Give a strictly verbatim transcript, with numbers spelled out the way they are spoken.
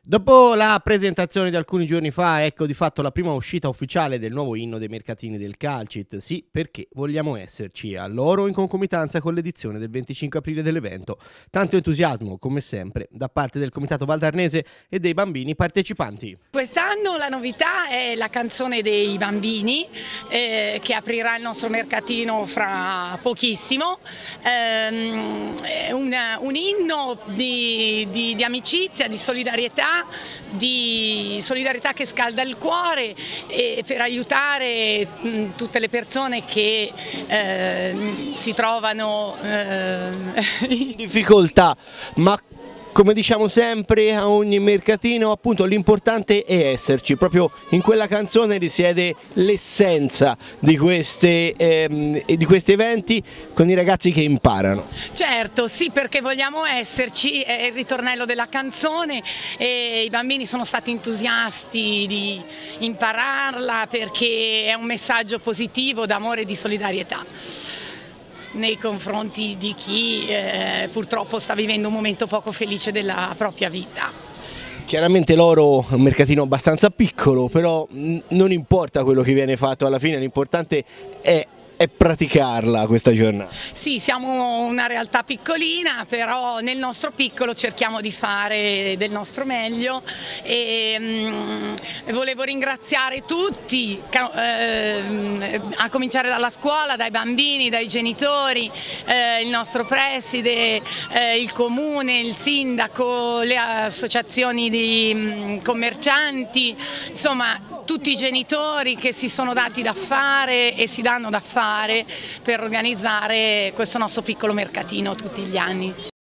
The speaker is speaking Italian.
Dopo la presentazione di alcuni giorni fa, ecco di fatto la prima uscita ufficiale del nuovo inno dei mercatini del Calcit. Sì, perché vogliamo esserci a loro in concomitanza con l'edizione del venticinque aprile dell'evento. Tanto entusiasmo, come sempre, da parte del Comitato Valdarnese e dei bambini partecipanti. Quest'anno la novità è la canzone dei bambini eh, che aprirà il nostro mercatino fra pochissimo. Ehm, è un, un inno di, di, di amicizia, di solidarietà. di solidarietà che scalda il cuore e per aiutare mh, tutte le persone che eh, si trovano eh, in difficoltà, ma come diciamo sempre a ogni mercatino, appunto l'importante è esserci. Proprio in quella canzone risiede l'essenza di, queste, ehm, di questi eventi con i ragazzi che imparano. Certo, sì, perché vogliamo esserci, è il ritornello della canzone e i bambini sono stati entusiasti di impararla perché è un messaggio positivo d'amore e di solidarietà nei confronti di chi eh, purtroppo sta vivendo un momento poco felice della propria vita. Chiaramente l'Oro è un mercatino abbastanza piccolo, però non importa quello che viene fatto alla fine, l'importante è è praticarla questa giornata. Sì, siamo una realtà piccolina, però nel nostro piccolo cerchiamo di fare del nostro meglio e um, volevo ringraziare tutti, eh, a cominciare dalla scuola, dai bambini, dai genitori, eh, il nostro preside, eh, il comune, il sindaco, le associazioni di um, commercianti, insomma tutti i genitori che si sono dati da fare e si danno da fare per organizzare questo nostro piccolo mercatino tutti gli anni.